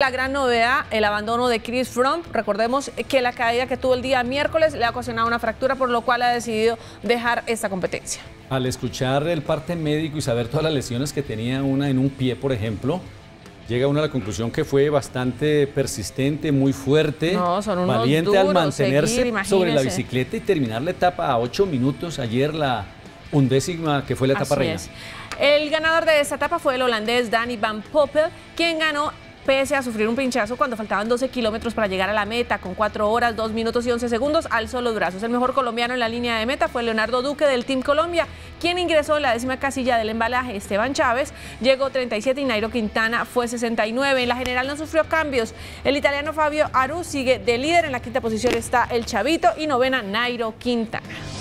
La gran novedad, el abandono de Chris Froome. Recordemos que la caída que tuvo el día miércoles le ha ocasionado una fractura, por lo cual ha decidido dejar esta competencia. Al escuchar el parte médico y saber todas las lesiones que tenía una en un pie, por ejemplo, llega uno a la conclusión que fue bastante persistente, muy fuerte, valiente al mantenerse sobre la bicicleta y terminar la etapa a 8 minutos. Ayer la 11ª, que fue la etapa reina. El ganador de esta etapa fue el holandés Danny van Poppel, quien ganó pese a sufrir un pinchazo cuando faltaban 12 kilómetros para llegar a la meta. Con 4 horas, 2 minutos y 11 segundos, alzó los brazos. El mejor colombiano en la línea de meta fue Leonardo Duque del Team Colombia, quien ingresó en la 10ª casilla del embalaje. Esteban Chávez llegó 37 y Nairo Quintana fue 69. En la general no sufrió cambios. El italiano Fabio Aru sigue de líder. En la 5ª posición está el Chavito y 9ª Nairo Quintana.